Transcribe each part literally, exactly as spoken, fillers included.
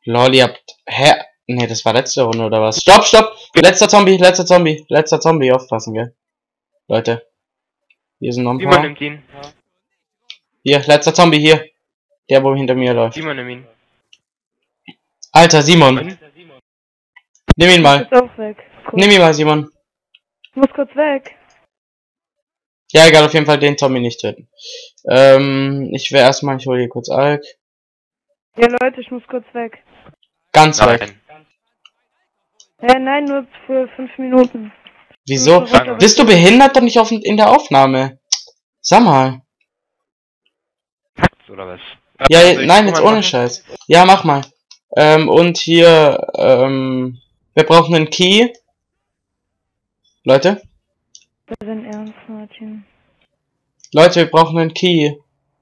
Lol, ihr habt... Hä? Ne, das war letzte Runde, oder was? Stopp, stopp! Letzter Zombie, letzter Zombie, letzter Zombie, aufpassen, gell? Leute. Hier sind noch ein Simon paar. nimmt ihn. Hier, letzter Zombie, hier. Der, wo hinter mir läuft. Simon nimmt ihn. Alter, Simon. Und? Nimm ihn mal. Ich muss jetzt auch weg. Kurz. Nimm ihn mal, Simon. Ich muss kurz weg. Ja, egal, auf jeden Fall den Zombie nicht töten. Ähm, ich will erstmal, ich hole hier kurz Alk. Ja, Leute, ich muss kurz weg. Ganz Nein. weg. Ja, nein, nur für fünf Minuten. Wieso? Sag Bist du behindert doch nicht auf, in der Aufnahme? Sag mal. Packt's oder was? Ja, Also ich nein, guck jetzt mal ohne machen. Scheiß. Ja, mach mal. Ähm, und hier, ähm, wir brauchen einen Key. Leute? Das ist ein Ernst, Martin. Leute, wir brauchen einen Key.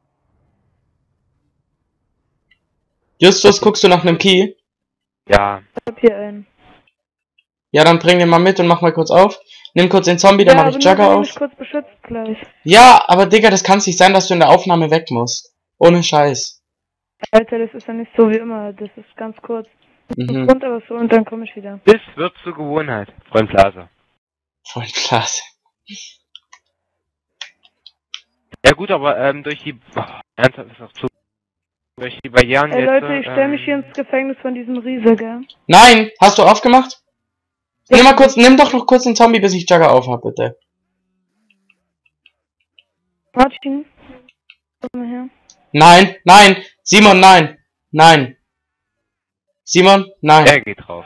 Justus, guckst du nach einem Key? Ja. Ich hab hier einen. Ja, dann bring den mal mit und mach mal kurz auf. Nimm kurz den Zombie, dann Ja, mach ich aber nur, Jugger wenn ihr auf. mich kurz beschützt gleich. Ja, aber Digga, das kann nicht sein, dass du in der Aufnahme weg musst. Ohne Scheiß. Alter, das ist ja nicht so wie immer. Das ist ganz kurz. Ich muss Mhm. runter was so und dann komme ich wieder. Das wird zur Gewohnheit, Freund Blase. Voll klasse. Ja gut, aber ähm, durch die... Oh, ernsthaft ist noch zu... Durch die Barrieren Ey, jetzt... Leute, ich stell mich hier ähm, ins Gefängnis von diesem Riese, gell? Nein, hast du aufgemacht? Ja. Nimm mal kurz, nimm doch noch kurz den Zombie, bis ich Jugger auf hab, bitte. Martin, komm mal her. Nein, nein, Simon, nein, nein. Simon, nein. Er geht drauf.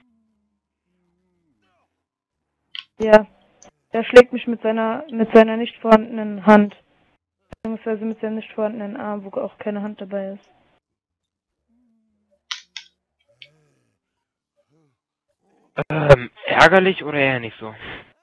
Ja. Er schlägt mich mit seiner mit seiner nicht vorhandenen Hand. Beziehungsweise mit seinem nicht vorhandenen Arm, wo auch keine Hand dabei ist. Ähm, ärgerlich oder eher nicht so?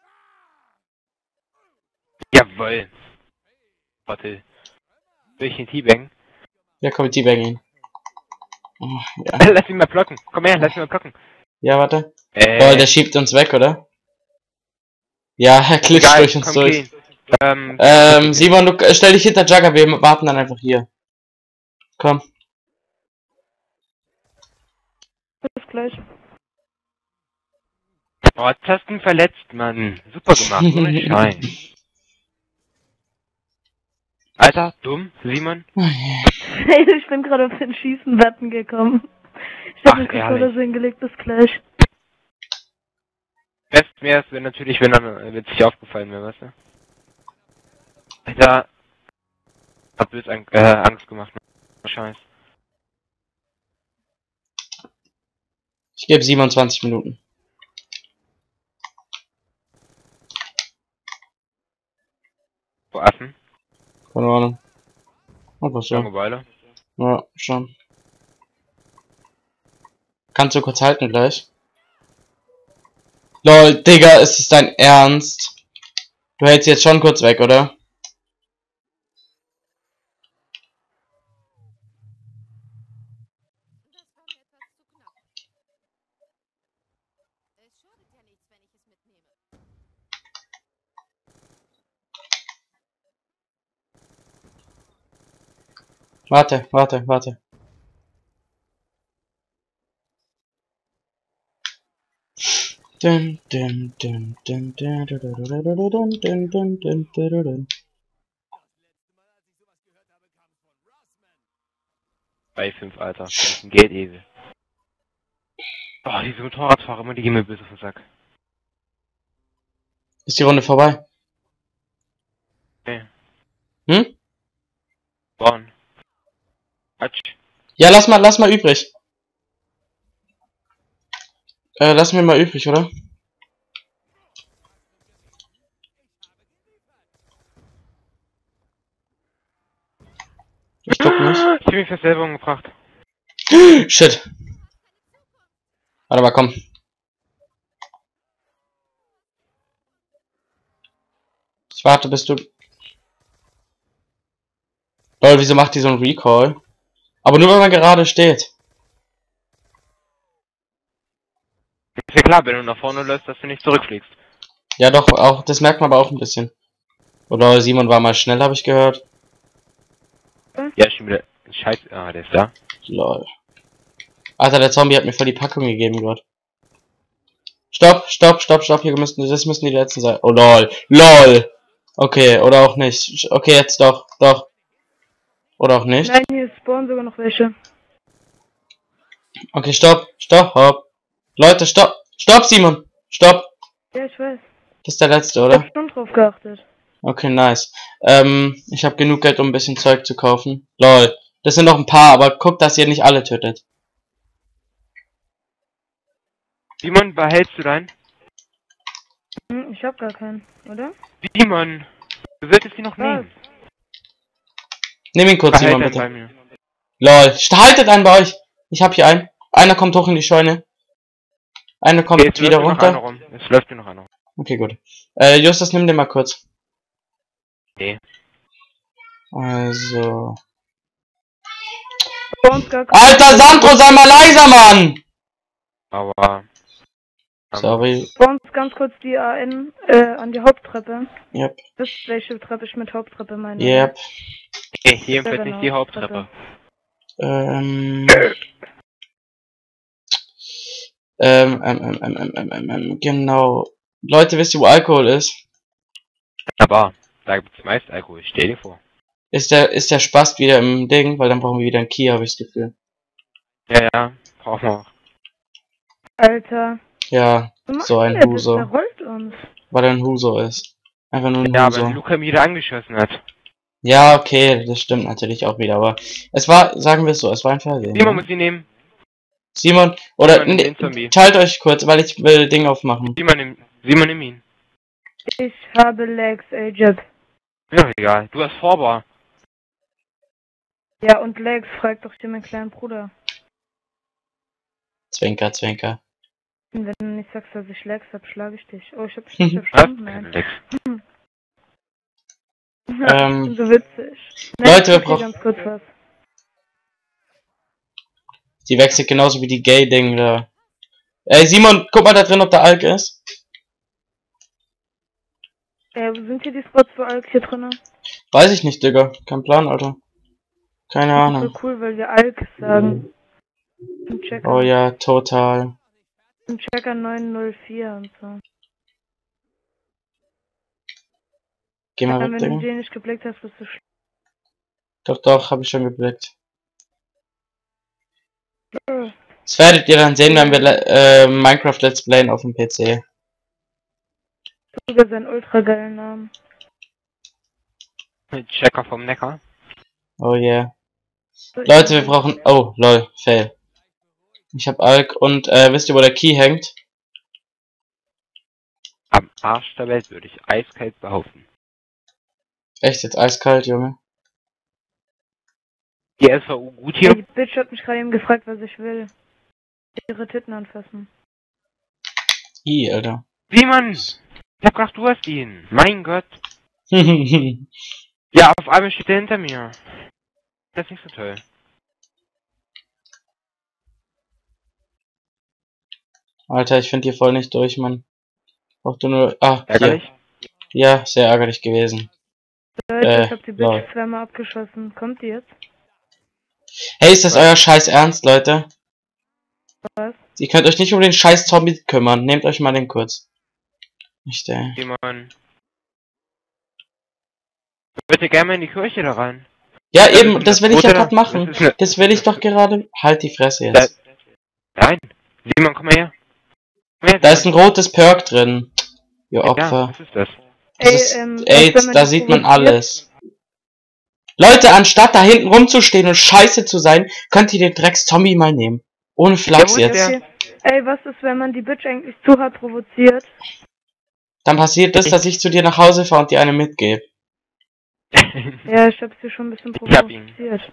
Jawoll. Warte. Will ich den Teabaggen? Ja, komm, mit T-Bang ihn. Oh, ja. Lass ihn mal blocken. Komm her, lass ihn mal blocken. Ja, warte. Äh, Boah, der schiebt uns weg, oder? Ja, er glitscht egal, durch uns komm, durch. geh. Ähm, Ähm, Simon, du äh, stell dich hinter Jugger, wir warten dann einfach hier. Komm. Bis gleich. Oh, jetzt hast du ihn verletzt, Mann. Super gemacht, ohne Scheiß. Alter, dumm, Simon. Oh, yeah. Hey, ich bin gerade auf den Schießen-Button gekommen. Ich hab Ach, den Controller so hingelegt, bis gleich. Best wäre es wenn natürlich, wenn dann äh, witzig aufgefallen wäre, weißt du? Alter. Hab böse Ang äh, Angst gemacht. Scheiß. Ich gebe siebenundzwanzig Minuten. Wo Affen? Keine Ahnung. Einfach so. Langeweile. Ja, schon. Kannst du kurz halten gleich? Lol, Digga, ist es dein Ernst? Du hältst jetzt schon kurz weg, oder? Warte, warte, warte. Dun, dun, dun, dun, dun, dun, dun, dun, dun, dun, dun, dun, dun, dun. Bei fünf, Alter. Das ist ein Geldesel. Oh, diese Motorradfahrer immer, die gehen mir böse auf den Sack. Ist die Runde vorbei? Okay. Hm? Born. Quatsch. Ja, lass mal, lass mal übrig. Äh, lass mir mal übrig, oder? Ich guck nicht. Ich hab mich fast selber umgebracht. Shit. Warte mal, komm. Ich warte, bis du... Lol, wieso macht die so einen Recall? Aber nur, wenn man gerade steht. Ist ja klar, wenn du nach vorne läufst, dass du nicht zurückfliegst. Ja doch, auch das merkt man aber auch ein bisschen. Oder Simon war mal schnell, habe ich gehört. Ja, schon wieder. Scheiße. Ah, der ist da. Lol. Alter, der Zombie hat mir voll die Packung gegeben gerade. Stopp, stopp, stopp, stopp, hier müssen, das müssen die letzten sein. Oh lol, lol. Okay, oder auch nicht. Okay, jetzt doch, doch. Oder auch nicht. Nein, hier spawnen sogar noch welche. Okay, stopp, stopp, hopp. Leute, stopp, stopp, Simon, stopp. Ja, ich weiß. Das ist der letzte, Ich oder? hab schon drauf geachtet. Okay, nice. Ähm, ich habe genug Geld, um ein bisschen Zeug zu kaufen. Lol. Das sind noch ein paar, aber guckt, dass ihr nicht alle tötet. Simon, behältst du deinen? Hm, ich hab gar keinen, oder? Simon, du solltest ihn noch Was? nehmen. Nimm ihn kurz, Behalt Simon, deinen bitte. bei mir. Lol. Haltet einen bei euch. Ich hab hier einen. Einer kommt hoch in die Scheune. Einer kommt Okay, jetzt wieder läuft hier noch einer runter. rum. Es läuft hier noch einer rum. Okay, gut. Äh, Justus, nimm den mal kurz. Okay. Also. Spawns gar Alter, Sandro, sei mal leiser, Mann! Aber... ähm, Sorry. Spawns ganz kurz die A N äh, an die Haupttreppe. Yep. Wisst welche Treppe ich mit Haupttreppe meine? Yep. Okay, hier Ja, empfiehlt genau, nicht die Haupttreppe. Ähm. Ähm, ähm, ähm, ähm, ähm, ähm, ähm, ähm, genau. Leute, wisst ihr, wo Alkohol ist? Aber, da gibt's meist Alkohol, stell dir vor. Ist der, ist der Spast wieder im Ding? Weil dann brauchen wir wieder einen Key, habe ich das Gefühl. Ja, ja, brauchen wir auch. Alter. Ja, Was macht so denn ein der Bitch? Der Huso. rollt uns. Weil er ein Huso ist. Einfach nur ein Ja, aber Huso. Luca mir wieder angeschossen hat. Ja, okay, das stimmt natürlich auch wieder, aber es war, sagen wir es so, es war ein Versehen. Simon Ne? muss ihn nehmen. Simon, oder Simon, nimm ne, den Zombie. teilt euch kurz, weil ich will Ding aufmachen. Simon nimm, Simon nimm ihn. Ich habe Legs, Agent. Ja, egal. Du hast Vorbau. Ja, und Legs, frag doch dir meinen kleinen Bruder. Zwinker, zwinker. Und wenn du nicht sagst, dass ich Legs hab, schlage ich dich. Oh, ich hab dich nicht Was? verstanden, nein. Lex. Ähm, so witzig. Leute, wir ich brauchen- ganz kurz was. Die wechselt genauso wie die Gay-Ding da. Ey, Simon, guck mal da drin, ob der Alk ist. Äh, wo sind hier die Spots für Alk hier drinne? Weiß ich nicht, Digga. Kein Plan, Alter. Keine Das Ahnung. ist so cool, weil wir Alk sagen. Ein Checker. Oh ja, total. Ein Checker neun null vier und so. Geh mal Ja, weg, wenn du Digga. den nicht geblickt hast, bist du sch Doch, doch, hab ich schon geblickt. Das werdet ihr dann sehen, wenn wir le- äh, Minecraft Let's Playen auf dem P C. sogar seinen ultra geilen Namen. Checker vom Neckar. Oh yeah. So, ich Leute, wir bin- brauchen... Oh, lol, fail. Ich hab Alk und äh, wisst ihr, wo der Key hängt? Am Arsch der Welt würde ich eiskalt behaupten. Echt jetzt eiskalt, Junge. Die S V U gut Ey, hier. die Bitch hat mich gerade eben gefragt, was ich will. Ihre Titten anfassen. Ih, Alter. Simon! Ich hab gedacht, du hast ihn. Mein Gott. Ja, auf einmal steht er hinter mir. Das ist nicht so toll. Alter, ich find hier voll nicht durch, Mann. Brauch du nur... Ah, hier. Ärgerlich? Ja, sehr ärgerlich gewesen. Leute, Äh, ich hab die Bitch lol. zweimal abgeschossen. Kommt die jetzt? Hey, ist das Was? euer Scheiß Ernst, Leute? Was? Ihr könnt euch nicht um den Scheiß Zombie kümmern. Nehmt euch mal den kurz. Nicht, ey. Simon. Bitte gerne mal in die Kirche da rein. Ja, Das eben, ist das eine will ich ja Quote, gerade machen. das ist eine- Das will ich doch gerade... Halt die Fresse jetzt. Nein. Simon, komm mal her. Komm her, Da ist ein Simon. rotes Perk drin. Ihr Ja, Opfer. was ist das? Das Ey, ist ähm, was, AIDS, wenn man da die sieht man provoziert? alles. Leute, anstatt da hinten rumzustehen und scheiße zu sein, könnt ihr den Drecks-Zombie mal nehmen. Ohne Flachs Ja, wo ist jetzt. der? Okay. Ey, was ist, wenn man die Bitch eigentlich zu hart provoziert? Dann passiert das, dass ich zu dir nach Hause fahre und dir eine mitgebe. Ja, ich hab sie schon ein bisschen Ich hab ihn. provoziert.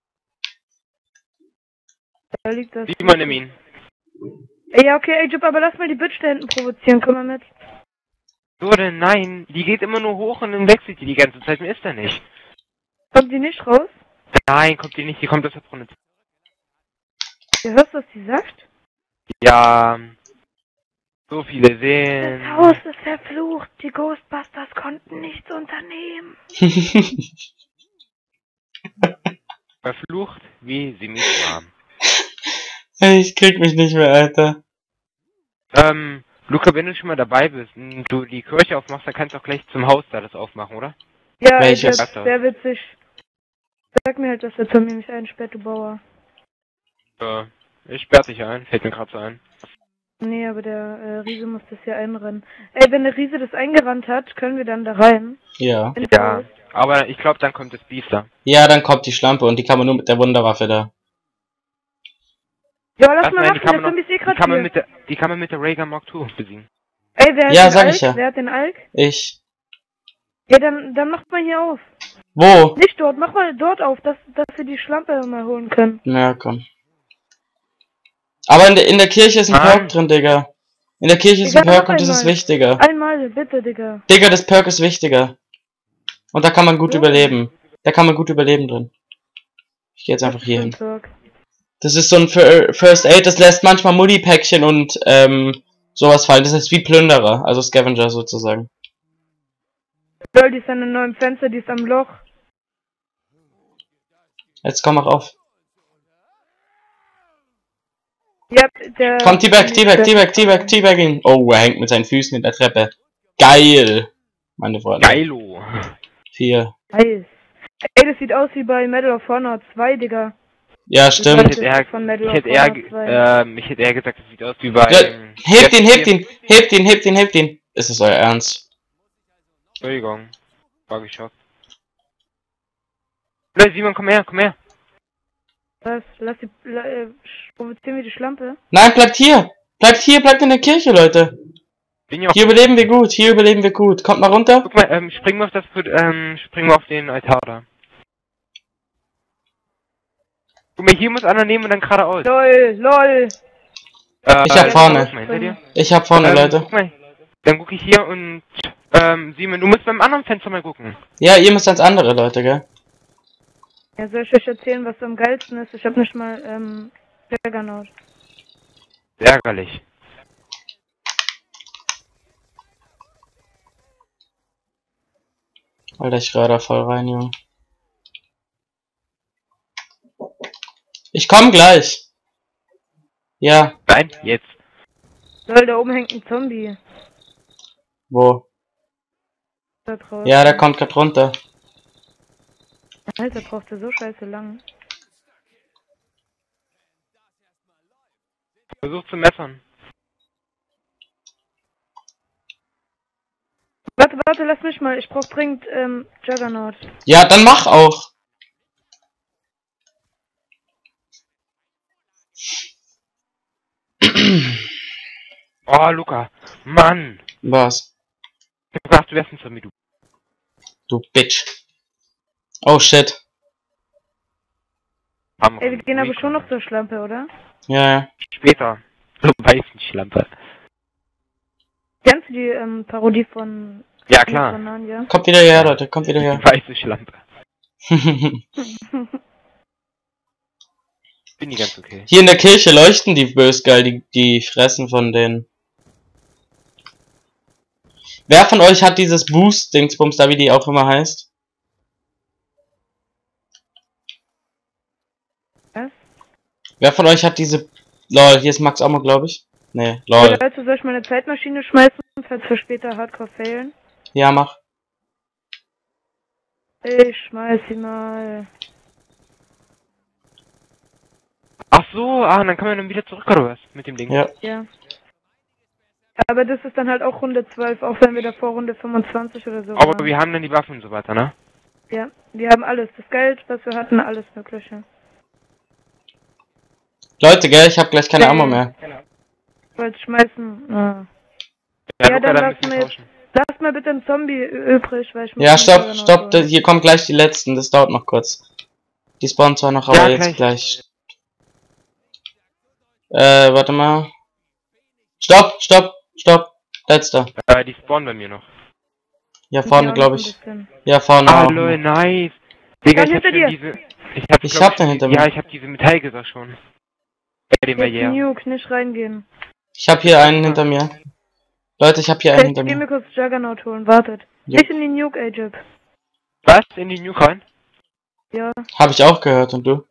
Da liegt das. Simon, nimm ihn. Ey, ja, okay, ey, Jupp, aber lass mal die Bitch da hinten provozieren, komm mal mit. So denn, nein. Die geht immer nur hoch und dann wechselt die die ganze Zeit. Mir ist da nicht. Kommt die nicht raus? Nein, kommt die nicht. Die kommt aus der Brunne. Du hörst, was die sagt? Ja. So viele Das sehen. Haus ist verflucht, die Ghostbusters konnten nichts unternehmen. Verflucht, wie sie mich haben. Ich krieg mich nicht mehr, Alter. Ähm, Luca, wenn du schon mal dabei bist und du die Kirche aufmachst, dann kannst du auch gleich zum Haus da das aufmachen, oder? Ja, Welches? Agent, sehr witzig. Sag mir halt, dass der Zombie mich einsperrt, du Bauer. Ja, ich sperr dich ein, fällt mir gerade so ein. Nee, aber der äh, Riese muss das hier einrennen. Ey, wenn der Riese das eingerannt hat, können wir dann da rein. Ja. Ins Ja, Haus. aber ich glaube, dann kommt das Biest da. Ja, dann kommt die Schlampe und die kann man nur mit der Wunderwaffe da. Ja, lass Was, mal nein, die machen, kann der man, Zombie ist eh die grad kann man hier. mit der, die kann man mit der Raygun Mark zwei besiegen. Ey, wer hat Ja, den sag Alk? ich ja. Wer hat den Alk? Ich. Ja, dann, dann macht mal hier auf. Wo? Nicht dort, mach mal dort auf, dass, dass wir die Schlampe mal holen können. Na komm. Aber in der, in der Kirche ist ein Nein. Perk drin, Digga. In der Kirche ist ein Digga, Perk noch und das ist einmal. wichtiger. Einmal, bitte, Digga. Digga, das Perk ist wichtiger. Und da kann man gut Ja. überleben. Da kann man gut überleben drin. Ich geh jetzt Was einfach ist hier für ein hin. Perk? Das ist so ein Fir- First Aid, das lässt manchmal Multipäckchen und ähm, sowas fallen. Das ist wie Plünderer, also Scavenger sozusagen. Lol, die ist an einem neuen Fenster, die ist am Loch. Jetzt komm mal rauf. Ja, der... Komm, T-Bag, T-Bag, T-Bag, T-Bag, T-Bag ihn. Oh, er hängt mit seinen Füßen in der Treppe. Geil! Meine Freunde. Geilo! Vier. Nice. Ey, das sieht aus wie bei Medal of Honor zwei, Digga. Ja, Ich stimmt. hätte eher, Von Medal ich of hätte eher, Honor ge- zwei. ähm, ich hätte eher gesagt, es sieht aus wie bei... Ja, ähm, hebt ihn, Death hebt ihn, hebt ihn, hebt ihn, hebt ihn. Ist es euer Ernst? Entschuldigung. War geschockt. Leute, Simon, komm her, komm her. Was? Lass die... La, äh, provozieren wir die Schlampe? Nein, bleibt hier! Bleibt hier, bleibt in der Kirche, Leute! Bin ja auch... Hier überleben wir gut, hier überleben wir gut. Kommt mal runter. Guck mal, ähm, springen wir auf das, ähm, springen wir auf den Altar da. Guck mal, hier muss einer nehmen und dann geradeaus. LOL, LOL! Äh, Ich hab äh, vorne. guck mal hinter dir. Ich hab vorne, ähm, Leute. Guck mal, dann guck ich hier und, ähm, Simon, du musst beim anderen Fenster mal gucken. Ja, ihr müsst ans andere, Leute, gell? Ja, soll ich euch erzählen, was am geilsten ist? Ich hab nicht mal, ähm, Juggernaut. Ärgerlich. Alter, ich röhr da voll rein, Junge. Ich komm gleich. Ja, Nein, jetzt. LOL, da oben hängt ein Zombie. wo? Da draußen. Ja, der kommt grad runter. Alter, braucht der so scheiße lang. Versuch zu messern. Warte, warte, lass mich mal. Ich brauch dringend, ähm, Juggernaut. Ja, dann mach auch. Oh, Luca. Mann. Was? Ich hab gedacht, du wärst ein Zombie, du. Du Bitch. Oh shit. Hammer. Ey, wir gehen aber schon noch zur Schlampe, oder? Ja, ja. Später. Du weißen Schlampe. Kennst du die, ähm, Parodie von... Ja, klar. Von Narnia? Kommt wieder her, Leute, kommt wieder her. Weiße Schlampe. Bin die ganz okay. Hier in der Kirche leuchten die bös geil, die, die fressen von denen. Wer von euch hat dieses Boost-Dingsbums da, wie die auch immer heißt? Was? Wer von euch hat diese... Lol, hier ist Max auch mal, glaube ich. Nee, lol. Leute, soll ich mal eine Zeitmaschine schmeißen, falls wir später Hardcore failen? Ja, mach. Ich schmeiß sie mal. Ach so, ah, dann kann man dann wieder zurück oder was? Mit dem Ding. Ja. Ja. Aber das ist dann halt auch Runde zwölf, auch wenn wir davor Runde fünfundzwanzig oder so Aber waren. wir haben dann die Waffen und so weiter, ne? Ja, wir haben alles. Das Geld, was wir hatten, alles mögliche. Leute, gell, ich hab gleich keine Nee. Ammo mehr. Ich wollte schmeißen. Ah. Ja, Ja, Luca, dann dann lass müssen wir mir tauschen. Lass mal bitte einen Zombie ü- übrig, weil ich muss Ja, den stopp, Juggernaut stopp, holen. da- hier kommen gleich die letzten, das dauert noch kurz. Die spawnen zwar noch, aber Ja, jetzt gleich. gleich. Äh, warte mal. Stopp, stopp, stopp. Letzter. Äh, die spawnen bei mir noch. Ja, Sind vorne, die auch glaube noch ein ich. bisschen. Ja, vorne Ah, auch. lol, nice. Digga, Ah, ich hab hinter schon dir. diese... Ich hab, Ich glaub hab den hinter Ja, mir. ich hab diese Metallgitter schon. Bei dem Jetzt Barriere. Nuke, nicht reingehen. Ich hab hier einen hinter mir. Leute, ich hab hier einen Okay, hinter geh mir. mir kurz Juggernaut holen, wartet. Ja. Nicht in die Nuke, Agip. Was? In die Nuke rein? Ja. Hab ich auch gehört, und du?